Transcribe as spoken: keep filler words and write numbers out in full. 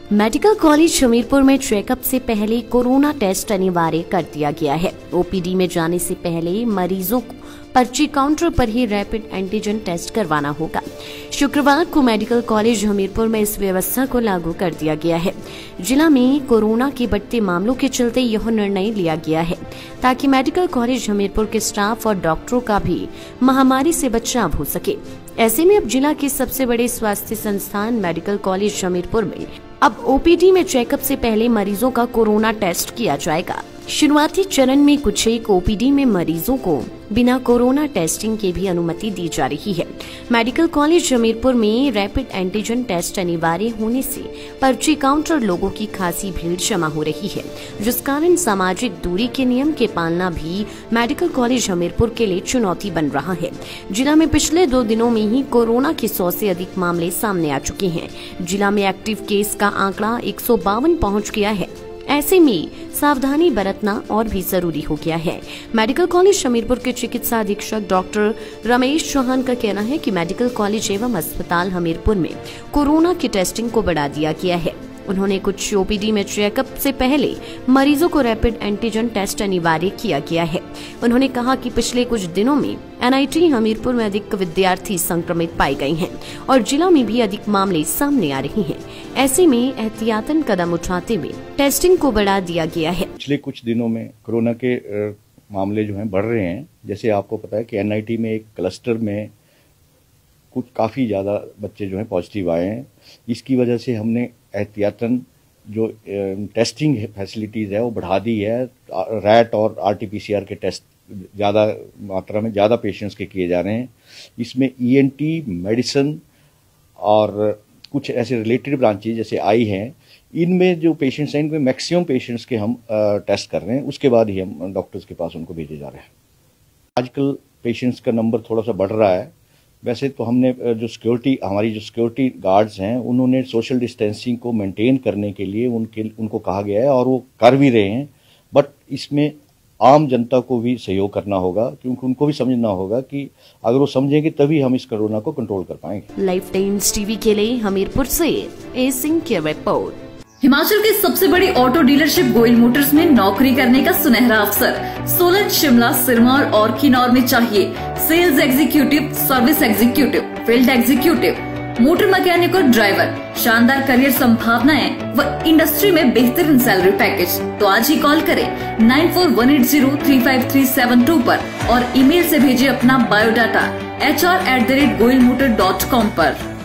Medical college Hamirpur में checkup से पहले कोरोना टेस्ट अनिवार्य कर दिया गया है। ओपीडी में जाने से पहले मरीजों को पर्ची काउंटर पर ही रैपिड एंटीजन टेस्ट करवाना होगा। शुक्रवार को मेडिकल कॉलेज हमीरपुर में इस व्यवस्था को लागू कर दिया गया है। जिला में कोरोना के बढ़ते मामलों के चलते यह निर्णय लिया गया है ताकि मेडिकल कॉलेज हमीरपुर के स्टाफ और डॉक्टरों का भी महामारी से बचाव हो सके। ऐसे में अब जिला के सबसे बड़े स्वास्थ्य संस्थान मेडिकल कॉलेज हमीरपुर में अब ओपीडी में चेकअप से पहले मरीजों का कोरोना टेस्ट किया जाएगा। शुरुआती चरण में कुछ एक ओपीडी में मरीजों को बिना कोरोना टेस्टिंग के भी अनुमति दी जा रही है। मेडिकल कॉलेज हमीरपुर में रैपिड एंटीजन टेस्ट अनिवार्य होने से पर्ची काउंटर लोगों की खासी भीड़ जमा हो रही है, जिस कारण सामाजिक दूरी के नियम के पालना भी मेडिकल कॉलेज हमीरपुर के लिए चुनौती बन रहा है। जिला में पिछले दो दिनों में ही कोरोना के सौ से अधिक मामले सामने आ चुके हैं। जिला में एक्टिव केस का आंकड़ा एक सौ बावन पहुँच गया है। ऐसे में सावधानी बरतना और भी जरूरी हो गया है। मेडिकल कॉलेज हमीरपुर के चिकित्सा अधीक्षक डॉक्टर रमेश चौहान का कहना है कि मेडिकल कॉलेज एवं अस्पताल हमीरपुर में कोरोना की टेस्टिंग को बढ़ा दिया गया है। उन्होंने कुछ ओपीडी में चेकअप से पहले मरीजों को रैपिड एंटीजन टेस्ट अनिवार्य किया गया है। उन्होंने कहा कि पिछले कुछ दिनों में एनआईटी हमीरपुर में अधिक विद्यार्थी संक्रमित पाए गए हैं और जिला में भी अधिक मामले सामने आ रहे हैं। ऐसे में एहतियातन कदम उठाते हुए टेस्टिंग को बढ़ा दिया गया है। पिछले कुछ दिनों में कोरोना के मामले जो हैं बढ़ रहे हैं। जैसे आपको पता है कि एनआईटी में एक क्लस्टर में कुछ काफ़ी ज़्यादा बच्चे जो हैं पॉजिटिव आए हैं। इसकी वजह से हमने एहतियातन जो टेस्टिंग फैसिलिटीज़ है वो बढ़ा दी है। रैट और आरटीपीसीआर के टेस्ट ज़्यादा मात्रा में ज़्यादा पेशेंट्स के किए जा रहे हैं। इसमें ईएनटी, मेडिसिन और कुछ ऐसे रिलेटेड ब्रांचेज जैसे आई हैं, इनमें जो पेशेंट्स हैं इनमें मैक्सिमम पेशेंट्स के हम टेस्ट कर रहे हैं। उसके बाद ही हम डॉक्टर्स के पास उनको भेजे जा रहे हैं। आजकल पेशेंट्स का नंबर थोड़ा सा बढ़ रहा है। वैसे तो हमने जो सिक्योरिटी हमारी जो सिक्योरिटी गार्ड्स हैं उन्होंने सोशल डिस्टेंसिंग को मेंटेन करने के लिए उनके उनको कहा गया है और वो कर भी रहे हैं। बट इसमें आम जनता को भी सहयोग करना होगा, क्योंकि उनको भी समझना होगा कि अगर वो समझेंगे तभी हम इस कोरोना को कंट्रोल कर पाएंगे। लाइफ टाइम्स टीवी के लिए हमीरपुर से ए सिंह की रिपोर्ट। हिमाचल की सबसे बड़ी ऑटो डीलरशिप गोयल मोटर्स में नौकरी करने का सुनहरा अवसर सोलन, शिमला, सिरमौर और किन्नौर में चाहिए sales executive, service executive, field executive, motor mechanic और ड्राइवर। शानदार करियर संभावनाएं व इंडस्ट्री में बेहतरीन सैलरी पैकेज। तो आज ही कॉल करें nine four one eight zero three five three seven two पर और ईमेल से भेजिए अपना biodata H R at the rate Goyal motor dot com पर।